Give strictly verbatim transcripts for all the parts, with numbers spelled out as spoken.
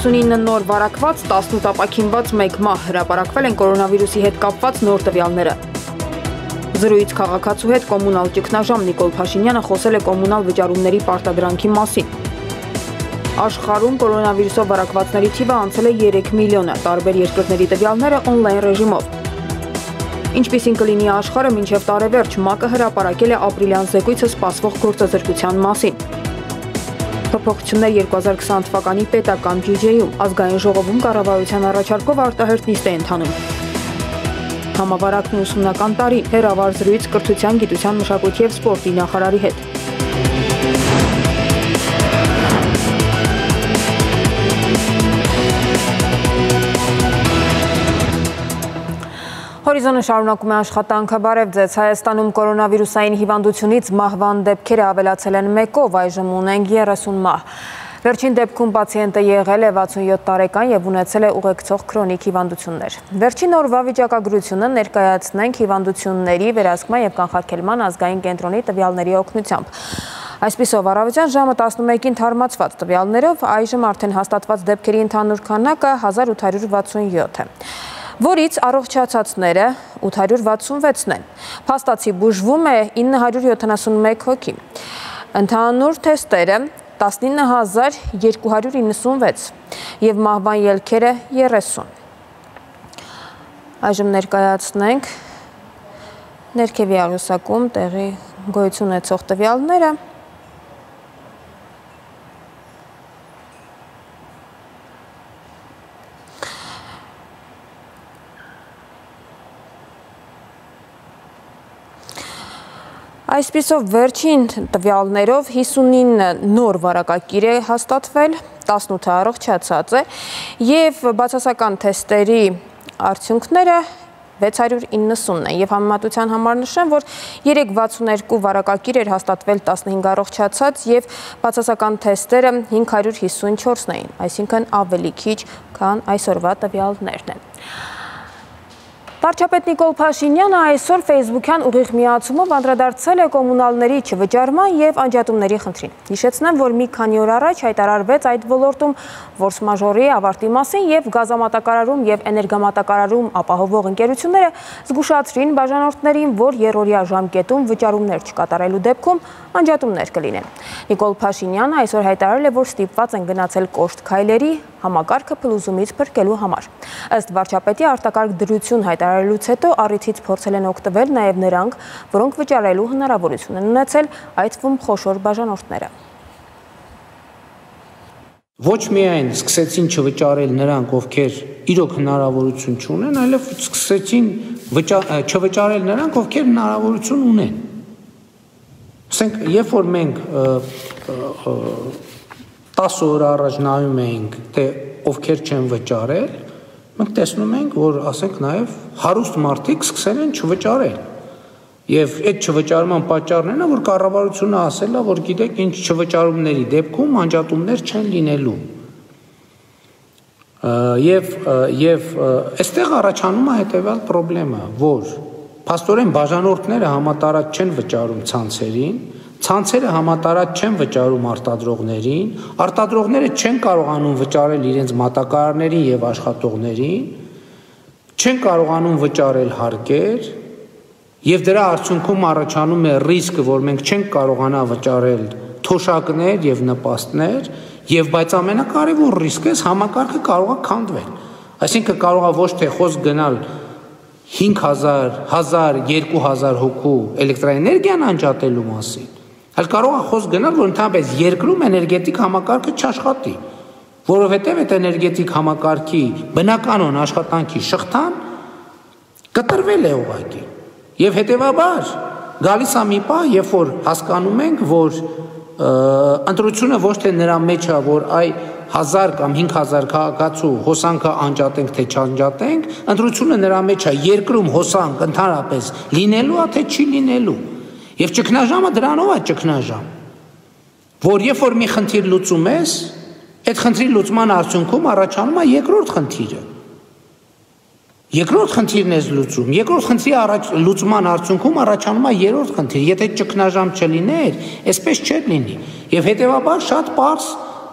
հիսունինը նոր վարակված, տասնութ ապաքինված մեկ մահ հրապարակվել են կորոնավիրուսի հետ կապված նոր տվյալները։ Զրույց քաղաքացու հետ կոմունալ ճգնաժամ Նիկոլ Փաշինյանը խոսել է կոմունալ վճարումների պարտադրանքի մասին։ Աշխարհում կորոնավիրուսով վարակվածների թիվը անցել է երեք միլիոնը, տարբեր երկրների տվյալները օնլայն ռեժիմով։ Ինչպիսին կլինի աշխարհը մինչև տարեվերջ, ՄԱԿ-ը հրապարակել է ապրիլյան զեկույցը սպասվող գործազրկության մասին։ Փոփոխություններ երկու հազար քսան թվականի պետական բյուջեում, ազգային ժողովում կառավարության առաջարկով արտահերթ նիստ է ընթանում։ Համավարակն ուսումնական տարի, հեռավար զրույց կրթության, գիտության, մշակույթի և սպորտի նախարարի հետ։ Հորիզոնը շարունակում է աշխատանքը, բարև ձեզ։ Հայաստանում կորոնավիրուսային հիվանդությունից մահվան դեպքերը ավելացել են մեկով, այժմ ունենք երեսուն մահ։ Վերջին դեպքում պացիենտը եղել է վաթսունյոթ տարեկան և ունեցել է ուղեկցող քրոնիկ հիվանդություններ։ Վերջին օրվա վիճակագրությունը ներկայացնենք հիվանդությունների վերահսկման և կանխարգելման ազգային կենտրոնի տվյալների օգնությամբ։ Այսպիսով, առավոտյան ժամը տասնմեկին թարմացված տվյալներով այժմ արդեն հաստատված դեպքերի ընդհանուր քանակը հազար ութ հարյուր վաթսունյոթ է, որից առողջացածները ութ հարյուր վաթսունվեցն են։ Փաստացի բուժվում է ինը հարյուր յոթանասունմեկ հոգի։ Ընդհանուր թեստերը տասնինը հազար երկու հարյուր իննսունվեց և մահվան ելքերը երեսուն։ Այժմ ներկայացնենք ներքևի աղյուսակում տեղի գոյություն ունեցող տվյալները։ Այսպիսով վերջին տվյալներով հիսունինը նոր վարակակիր է հաստատվել, տասնութը առողջացած է և բացասական թեստերի արդյունքները վեց հարյուր իննսունն են և համեմատության համար նշեմ, որ երեք վաթսուներկու վարակակիր էր հաստատվել տասնհինգ առողջացած և բացասական թեստերը հինգ հարյուր հիսունչորսն էին, այսինքն ավելի քիչ, քան այսօրվա տվյալներն են։ Վարչապետ Նիկոլ Փաշինյանը այսօր ֆեյսբուքյան ուղիղ միացումով անդրադարձել է կոմունալների չվճարման և անջատումների խնդրին։ Հիշեցնեմ, որ մի քանի օր առաջ հայտարարվեց այդ ոլորտում ֆորս մաժորի ավարտի մասին և գազամատակարարում և էներգամատակարարում ապահովող ընկերությունները զգուշացրին բաժանորդներին, որ երրորդյա ժամկետում վճարումներ չկատարելու դեպքում անջատումներ կլինեն։ Նիկոլ Փաշինյանը այսօր հայտարարել է, որ ստիպված են գնացել կոշտ քայլերի համակարգը փլուզումից փրկելու համար։ Ըստ վարչապետի արտակարգ դրություն հայտարարելուց հետո առիթից փորձել են օգտվել նաև նրանք, որոնք վճարելու հնարավորություն են ունեցել, այդ թվում խոշոր բաժանորդները։ Ոչ միայն սկսեցին չվճարել նրանք, ովքեր իրոք հնարավորություն չունեն, այլև սկսեցին չվճարել նրանք, ովքեր հնարավորություն ունեն։ Ասենք, երբ որ մենք տասը օր առաջ նայում էինք, թե ովքեր չեն վճարել, մենք տեսնում ենք, որ ասենք նաև հարուստ մարդիկ սկսել են չվճարել։ Եվ այդ չվճարման պատճառն է, որ կառավարությունը ասել է, որ գիտեք, ինչ չվճարումների դեպքում անջատումներ չեն լինելու։ Եվ եւ այստեղ առաջանում է հետևյալ խնդրեմը, որ փաստորեն բաժանորդները համատարած չեն վճարում ցանցերին, ցանցերը համատարած չեն վճարում արտադրողներին, արտադրողները չեն կարողանում վճարել իրենց մատակարարներին եւ աշխատողներին, չեն կարողանում վճարել հարկեր, եւ դրա արդյունքում առաջանում է ռիսկը, որ մենք չենք կարողանա վճարել թոշակներ եւ նպաստներ, եւ բայց ամենակարևոր ռիսկը է համակարգը կարող է քանդվել։ Այսինքն կարող է ոչ թե խոսք գնալ հինգ հազար, հազար, երկու հազար հոգու էլեկտրաէներգիան անջատելու մասին, այլ կարող է խոսք գնալ, որ ընդհանրապես երկրում էներգետիկ համակարգը չաշխատի, որովհետև այդ էներգետիկ համակարգի բնականon աշխատանքի շղթան կտրվել է ուղղակի։ Եվ հետևաբար գալիս է մի պահ, երբ որ հասկանում ենք, որ ընտրությունը ոչ թե նրա մեջ է, որ այ հազար կամ հինգ հազար քաղաքացու հոսանքը անջատենք, թե չանջատենք, ընտրությունը նրա մեջ է երկրում հոսանք ընդհանրապես լինելու է, թե չի լինելու։ Եվ ճգնաժամը դրանով է ճգնաժամ, որ երբ որ մի խնդիր լուծում ես, այդ խնդրի լուծման արդյունքում առաջանում է երկրորդ խնդիրը։ Երկրորդ խնդիրն է լուծում, երկրորդ խնդրի առաջ լուծման արդյունքում առաջանում է երրորդ խնդիր։ Եթե ճգնաժամ չլիներ, այսպես չէր լինի։ Եվ հետևաբար շատ պարզ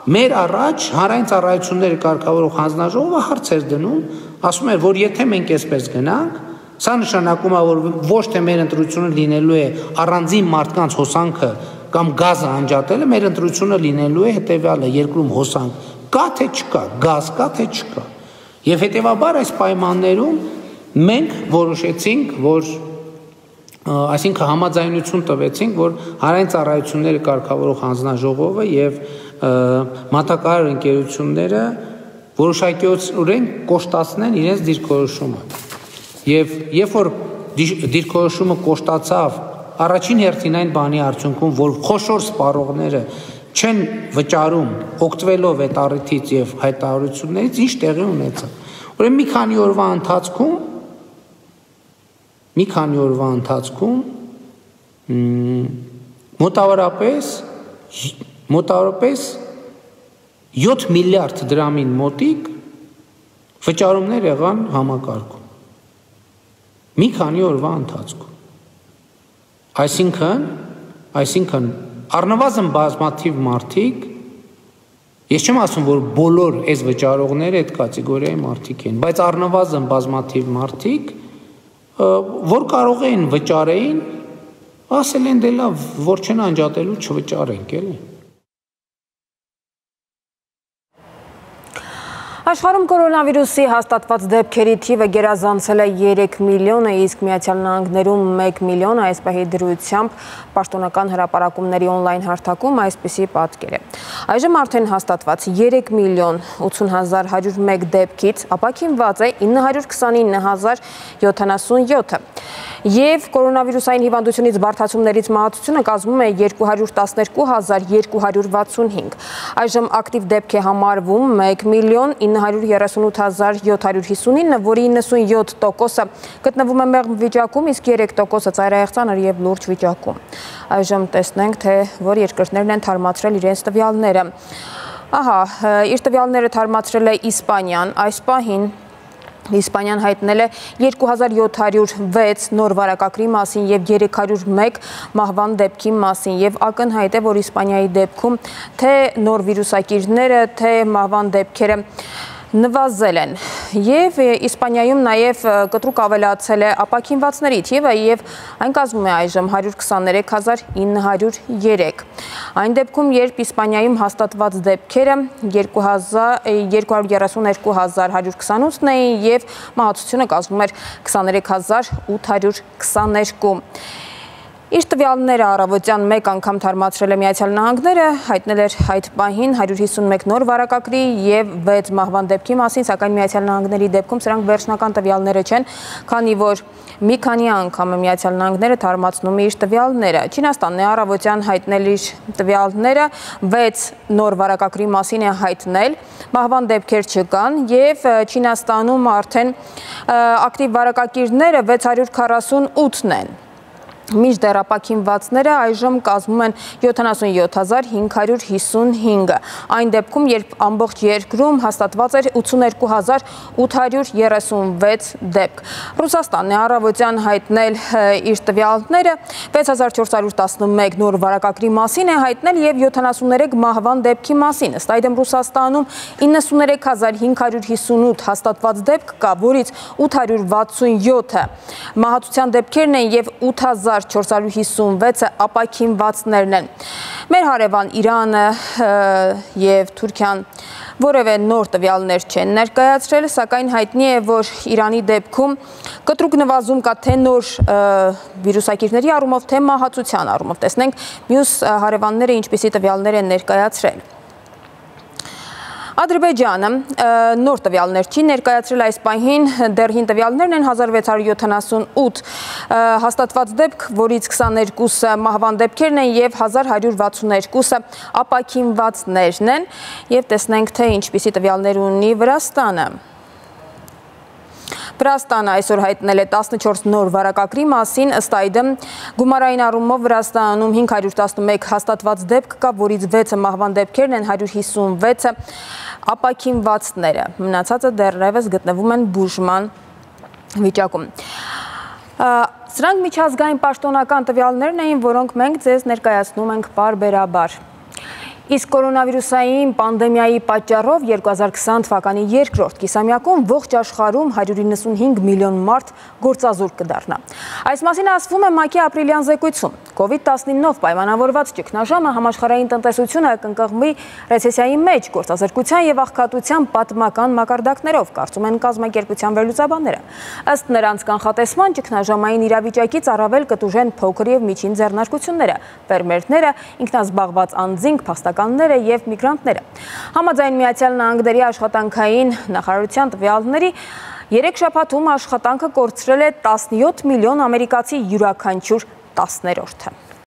մեր առաջ հանրային ծառայությունների կարգավորող հանձնաժողովը հարց էր դնում, ասում էր, որ եթե մենք այսպես գնանք, սա նշանակում է, որ ոչ թե մեր ընտրությունը լինելու է առանձին մարդկանց հոսանքը կամ գազը անջատելը, մեր ընտրությունը լինելու է հետևյալը, երկրում հոսանք կա թե չկա, գազ կա թե չկա։ Եվ հետևաբար այս պայմաններում մենք որոշեցինք, որ այսինքն համաձայնություն տվեցինք, որ հանրային ծառայությունների կարգավորող հանձնաժողովը եւ մատակարար ընկերությունները որոշակիորեն կոշտացնեն իրենց դիրքորոշումը։ Եվ երբ որ դիրքորոշումը կոշտացավ, առաջին հերթին այն բանի արդյունքում, որ խոշոր սպառողները չեն վճարում օգտվելով այդ առիթից եւ հայտարարություններից, ինչ տեղի ունեցավ։ Ուրեմն մի քանի օրվա ընթացքում մի քանի օրվա ընթացքում մոտավորապես մոտավորապես յոթ միլիարդ դրամին մոտիկ վճարումներ եղան համակարգում։ Մի քանի օրվա ընթացքում։ Այսինքն, այսինքն առնվազն բազմաթիվ մարդիկ, ես չեմ ասում, որ բոլոր այս վճարողները այդ կատեգորիայի մարդիկ են, բայց առնվազն բազմաթիվ մարդիկ, որ կարող էին վճարեին, ասել են դե լավ, որ չեն անջատելու չվճարենք, էլի։ Աշխարհում կորոնավիրուսի հաստատված դեպքերի թիվը գերազանցել է երեք միլիոնը, իսկ Միացյալ Նահանգներում մեկ միլիոն, այս պահի դրությամբ պաշտոնական հրապարակումների օնլայն հարթակում այսպիսի պատկեր է։ Այժմ արդեն հաստատված երեք միլիոն ութուն հազար հարյուր մեկ դեպքից ապաքինված է ինը հարյուր քսանինը հազար յոթանասունյոթը։ Եվ կորոնավիրուսային հիվանդությունից բարդացումներից մահացությունը կազմում է երկու հարյուր տասներկու հազար երկու հարյուր վաթսունհինգ։ Այժմ ակտիվ դեպք է համարվում մեկ միլիոն ինը հարյուր երեսունութ հազար յոթ հարյուր հիսունինը, որի իննսունյոթ տոկոսը գտնվում է մեղմ վիճակում, իսկ երեք տոկոսը ծայրահեղ ծանր եւ լուրջ վիճակում։ Այժմ տեսնենք, թե որ երկրներն են թարմացրել իրենց տվյալները։ Ահա, իր տվյալները թարմացրել է Իսպանիան, այս պահին Իսպանիան հայտնել է երկու հազար յոթ հարյուր վեց նոր վարակագրի մասին եւ երեք հարյուր մեկ մահվան դեպքի մասին եւ ակնհայտ է, որ Իսպանիայի դեպքում թե նոր վիրուսակիրները, թե մահվան դեպքերը նվազել են եւ Իսպանիայում նաեւ կտրուկ ավելացել է ապաքինվածների թիվը եւ այն կազմում է այժմ հարյուր քսաներեք հազար ինը հարյուր երեք։ Այն դեպքում, երբ Իսպանիայում հաստատված դեպքերը երկու հարյուր երեսուներկու հազար հարյուր քսանութն էին եւ մահացությունը կազմում էր քսաներեք հազար ութ հարյուր քսաներկու։ Իր տվյալները առավոտյան մեկ անգամ թարմացրել է Միացյալ Նահանգները, հայտնել էր այդ պահին հարյուր հիսունմեկ նոր վարակագրի եւ վեց մահվան դեպքի մասին, սակայն Միացյալ Նահանգների դեպքում սրանք վերջնական տվյալները չեն, քանի որ մի քանի անգամ Միացյալ Նահանգները թարմացնում է իր տվյալները։ Չինաստանն է առավոտյան հայտնել իր տվյալները, վեց նոր վարակագրի մասին է հայտնել, մահվան դեպքեր չկան եւ Չինաստանում արդեն ակտիվ վարակագիրները վեց հարյուր քառասունութն են։ Մինչդեռ ապաքինվածները այժմ կազմում են յոթանասունյոթ հազար հինգ հարյուր հիսունհինգը։ Այն դեպքում, երբ ամբողջ երկրում հաստատված էր ութսուներկու հազար ութ հարյուր երեսունվեց դեպք։ Ռուսաստանն է առավոտյան հայտնել իր տվյալները, վեց հազար չորս հարյուր տասնմեկ նոր վարակագրի մասին է հայտնել եւ յոթանասուններեք մահվան դեպքի մասին։ Ըստ այդմ Ռուսաստանում իննսուներեք հազար հինգ հարյուր հիսունութ հաստատված դեպք կա, որից ութ հարյուր վաթսունյոթը մահացության դեպքերն են եւ ութ հազար չորս հարյուր հիսունվեցը ապաքինվածներն են։ Մեր հարևան Իրանը եւ Թուրքիան որևէ նոր տվյալներ չեն ներկայացրել, սակայն հայտնի է, որ Իրանի դեպքում կտրուկ նվազում կա թե նոր վիրուսակիրների առումով, թե մահացության առումով։ Տեսնենք մյուս հարևանները ինչպիսի տվյալներ են ներկայացրել։ Ադրբեջանը նոր տվյալներ չի ներկայացրել այս պահին, դեռ հին տվյալներն են հազար վեց հարյուր յոթանասունութ հաստատված դեպք, որից քսաներկուսը մահվան դեպքերն են եւ հազար հարյուր վաթսուներկուսը ապաքինվածներն են եւ տեսնենք, թե ինչպիսի տվյալներ ունի Վրաստանը։ Վրաստանը այսօր հայտնել է տասնչորս նոր վարակագրի մասին, ըստ այդմ գումարային առումով Վրաստանում հինգ հարյուր տասնմեկ հաստատված դեպք կա, որից վեցը մահվան դեպքերն են, հարյուր հիսունվեցը ապաքինվածները, մնացածը դեռևս գտնվում են բուժման վիճակում։ Սրանք միջազգային պաշտոնական տվյալներն էին, որոնք մենք ձեզ ներկայացնում ենք պարբերաբար։ Իսկ կորոնավիրուսային պանդեմիայի պատճառով երկու հազար քսան թվականի երկրորդ կիսամյակում ողջ աշխարհում հարյուր իննսունհինգ միլիոն մարդ գործազուրկ կդառնա։ Այս մասին ասվում է ՄԱԿ-ի ապրիլյան զեկույցում։ կովիդ տասնինով պայմանավորված ճգնաժամը համաշխարհային տնտեսությունը կընկղմի ռեցեսիայի մեջ գործազրկության եւ աղքատության պատմական մակարդակներով, կարծում են կազմակերպության վերլուծաբանները։ Ըստ նրանց կանխատեսման ճգնաժամային իրավիճակից առավել կտուժեն փոքր եւ միջին ձեռնարկությունները, ֆերմերները, ինքնազբաղված անձինք, փախստականները եւ միգրանտները։ Համաձայն Միացյալ Նահանգների աշխատանքային նախարարության տվյալների երեք շաբաթում աշխատանքը կորցրել է տասնյոթ միլիոն ամերիկացի յուրաքանչյուր տասներորդը։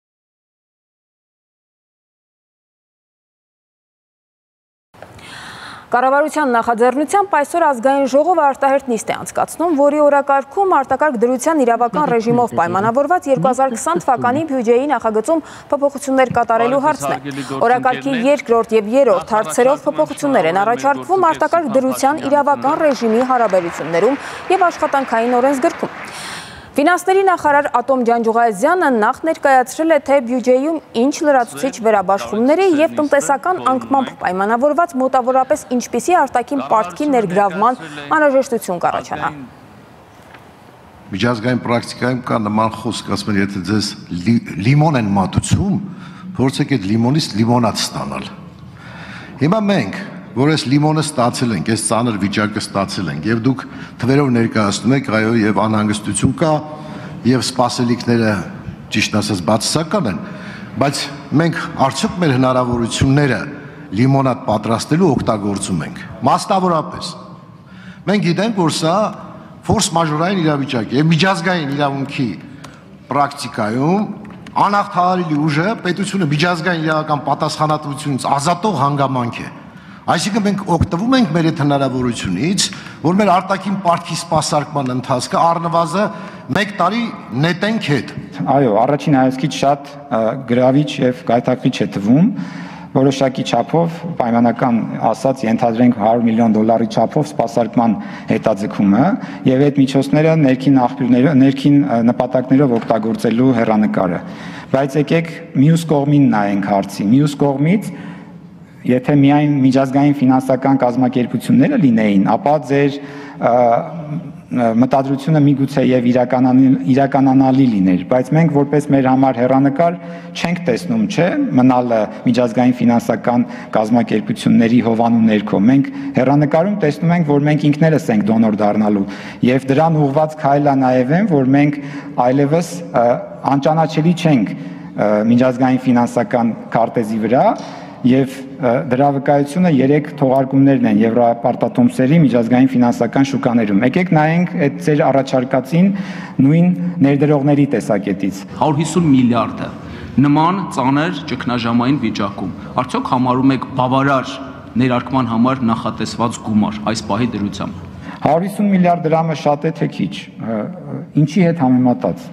Կառավարության նախաձեռնությամբ այսօր ազգային ժողովը արտահերթ նիստ է անցկացնում, որի օրակարգում արտակարգ դրության իրավական ռեժիմով պայմանավորված երկու հազար քսան թվականի բյուջեի նախագծում փոփոխություններ կատարելու հարցն է։ Օրակարգի երկրորդ եւ երրորդ հարցերով փոփոխություններ են առաջարկվում արտակարգ դրության իրավական ռեժիմի հարաբերություններում եւ աշխատանքային օրենսգրքում։ Ֆինանսների նախարար Ատոմ Ջանջուղազյանը նախ ներկայացրել է, թե բյուջեում ինչ լրացուցիչ վերաբաշխումների եւ տնտեսական անկմամբ պայմանավորված մոտավորապես ինչպիսի արտաքին պարտքի ներգրավման անհրաժեշտություն կառաջանա։ Միջազգային պրակտիկայում կա նման խոսք, ասում են, եթե ձեզ լիմոն են մատուցում, փորձեք այդ լիմոնից լիմոնադ ստանալ։ Հիմա մենք որ այս լիմոնը ստացել ենք, այս ծանր վիճակը ստացել ենք, եւ դուք թվերով ներկայացնում եք, այո, եւ անհանգստություն կա, եւ սպասելիքները ճիշտ ասած բացասական են, բայց մենք արդյոք մեր հնարավորությունները լիմոնադ պատրաստելու օգտագործում ենք։ Մասնավորապես մենք գիտենք, որ սա ֆորս մաժորային իրավիճակ է, եւ միջազգային իրավունքի պրակտիկայում անհաղթահարելի ուժը պետությունը միջազգային իրավական պատասխանատվությունից ազատող հանգամանք է։ Այսինքն մենք օգտվում ենք մեր այդ հնարավորությունից, որ մեր արտաքին պարտքի սպասարկման ընթացքը առնվազն մեկ տարի նետենք հետ։ Այո, առաջին հայացքից շատ գրավիչ եւ գայթակղիչ է թվում, որոշակի չափով պայմանական ասած ենթադրենք հարյուր միլիոն դոլարի չափով սպասարկման հետաձգումը եւ այդ միջոցները ներքին աղբյուրները, ներքին նպատակներով օգտագործելու հեռանկարը։ Բայց եկեք մյուս կողմին նայենք հարցի, մյուս կողմից եթե միայն միջազգային ֆինանսական կազմակերպությունները լինեին, ապա ձեր մտադրությունը միգուցե եւ իրականանալի լիներ, բայց մենք որպես մեր համար հեռանկար չենք տեսնում, չէ, մնալը միջազգային ֆինանսական կազմակերպությունների հովանու ներքո։ Մենք հեռանկարում տեսնում ենք, որ մենք ինքներս ենք դոնոր դառնալու եւ դրան ուղղված քայլը նաեւ են, որ մենք այլևս անճանաչելի չենք միջազգային ֆինանսական քարտեզի վրա եւ դրա վկայությունը երեք թողարկումներն են Եվրոպարտատոմսերի միջազգային ֆինանսական շուկաներում։ Եկեք նայենք այդ ձեր առաջարկածին նույն ներդրողների տեսակետից։ հարյուր հիսուն միլիարդը նման ծանր ճգնաժամային վիճակում արդյոք համարում եք բավարար ներարկման համար նախատեսված գումար այս պահի դրությամբ։ հարյուր հիսուն միլիարդ դրամը շատ է թե քիչ։ Ինչի հետ համեմատած։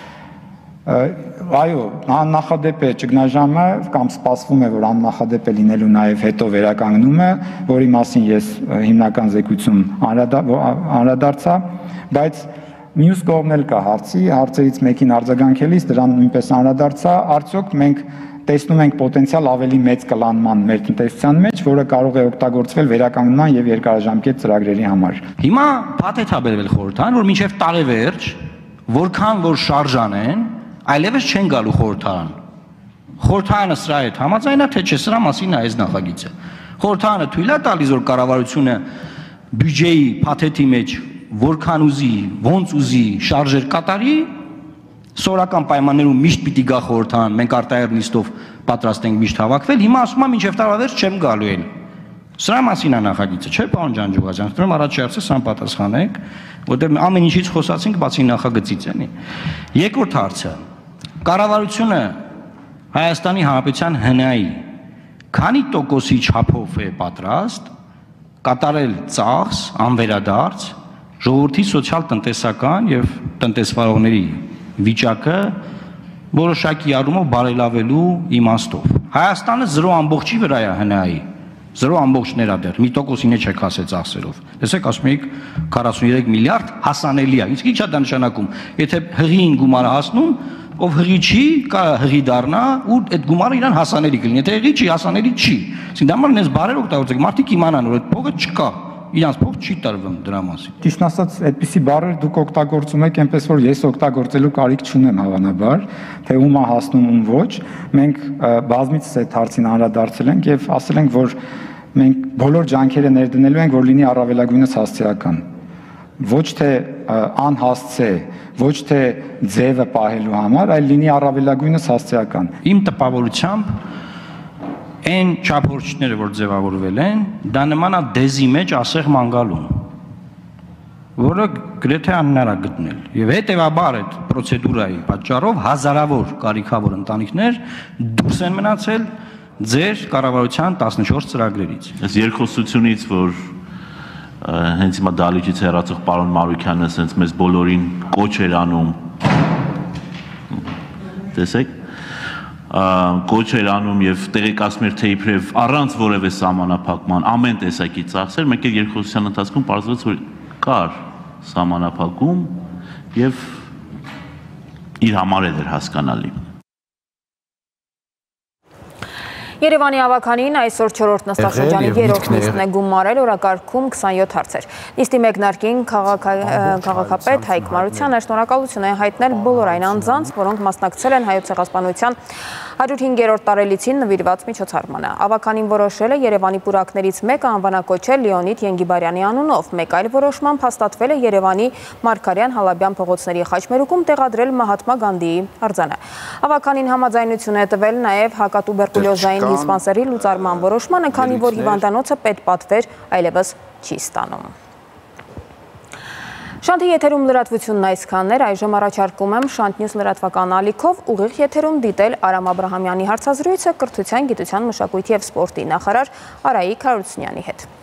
Այո, աննախադեպ է ճգնաժամը կամ սպասվում է, որ աննախադեպ է լինելու նաև հետո վերականգնումը, որի մասին ես հիմնական զեկույցում անդրադարձա, բայց մյուս կողմն էլ կա հարցի, հարցերից մեկին արձագանքելիս դրան նույնպես անդրադարձա, արդյոք մենք տեսնում ենք պոտենցիալ ավելի մեծ կլանման մեր տնտեսության մեջ, որը կարող է օգտագործվել վերականգնման եւ երկարաժամկետ ծրագրերի համար։ Հիմա փաթեթ է բերվել խորհրդարան, որ մինչեւ տարեվերջ որքան որ շարժան են, այլևս չեն գալու խորհրդարան։ Խորհրդարանը սրա հետ համաձայն է, թե չէ, սրա մասին է այս նախագիծը։ Խորհրդարանը թույլ է տալիս, որ կառավարությունը բյուջեի փաթեթի մեջ որքան ուզի, ոնց ուզի շարժեր կատարի, սորական պայմաններում միշտ պիտի գա խորհրդարան, մենք արտահերթ նիստով պատրաստ ենք միշտ հավաքվել, հիմա ասում եմ մինչև տարեվերջ չեմ գալու էլ։ Սրա մասին է նախագիծը, չէ՞ պարոն Ջանջուղազյան, խնդրում եմ առաջի հարցը սան պատասխանեք, որտեղ ամեն ինչից խոսացինք, բացի նախագծից էլի։ Երկրորդ հարցը, կառավարությունը Հայաստանի Հանրապետության հնայի քանի տոկոսի չափով է պատրաստ կատարել ծախս, անվերադարձ ժողովրդի սոցիալ-տնտեսական եւ տնտեսվարողների վիճակը որոշակի առումով բարելավելու իմաստով։ Հայաստանը զրո ամբողջի վրա է հնայի, զրո ամբողջներ է դեռ, մի տոկոսին է չեք ասել ծախսերով։ Տեսեք, ասում եք քառասուններեք միլիարդ հասանելի է։ Իսկ ի՞նչ է դա նշանակում։ Եթե հղիին գումարը հասնում, ով հղի չի, կա հղի դառնա ու այդ գումարը իրան հասանելի կլինի։ Եթե հղի չի, հասանելի չի։ Իսկ դա մալ նես բարեր օգտագործեք, մարդիկ իմանան, որ այդ փողը չկա։ Իրանց փող չի տրվում դրա մասին։ Ճիշտ ասած, այդպիսի բառեր դուք օգտագործում եք, այնպես որ ես օգտագործելու կարիք չունեմ հավանաբար, թե ում է հասնում, ում ոչ։ Մենք բազմիցս այդ հարցին անդրադարձել ենք եւ ասել ենք, որ մենք բոլոր ջանքերը ներդնելու ենք, որ լինի առավելագույնս հասցեական։ Ոչ թե անհասցե, ոչ թե ձևը պահելու համար, այլ լինի առավելագույնս հասցեական։ Իմ տպավորությամբ այն չափորոշիչները, որ ձևավորվել են, դա նման է դեզի մեջ ասեղ մանգալուն, որը գրեթե անհնար է գտնել։ Եվ հետևաբար այդ պրոցեդուրայի պատճառով հազարավոր կարիքավոր ընտանիքներ դուրս են մնացել ձեր կառավարության տասնչորս ծրագրերից։ Այս երկխոսությունից, որ հենց հիմա դալիճից հեռացող պարոն Մարուկյանը ասենց մեզ բոլորին կոչ էր անում, տեսեք, կոչ էր անում եւ տեղեկացնում էր թե իբրև առանց որևէ սահմանափակման ամեն տեսակի ծախսեր, մեկ էլ երկխոսության ընթացքում պարզվեց, որ կար սահմանափակում եւ իր համար էլ էր հասկանալի։ Երևանի ավականին այսօր չորրորդ նստաշրջանի երրորդ նիստն է գումարել, օրակարգում քսանյոթ հարցեր։ Նիստի մեկնարկին քաղաքապետ Հայկ Մարությանը շնորհակալություն է հայտնել բոլոր այն անձանց, որոնք մասնակցել են Հայոց ցեղասպանության հարյուր հինգերորդ տարելիցին նվիրված միջոցառմանը։ Ավականին որոշել է Երևանի պուրակներից մեկը անվանակոչել Լեոնիդ Ենգիբարյանի անունով, մեկ այլ որոշմամբ հաստատվել է Երևանի Մարգարյան Հալաբյան փողոցների խաչմերուկում տեղադրել Մահատմա Գանդիի արձանը։ Ավականին համաձայնություն է տվել նաև հակատուբերկուլյոզային դիսպանսերի լուծարման որոշմանը, քանի որ հիվանդանոցը պետպատվեր այլևս չի ստանում։ Շանթի եթերում լրատվությունն այսքաններ, այժմ առաջարկում եմ Շանթ Նյուզ լրատվական ալիքով ուղիղ եթերում դիտել Արամ Աբրահամյանի հարցազրույցը կրթության, գիտության, մշակույթի և սպորտի նախարար Արայիկ Հարությունյանի հետ։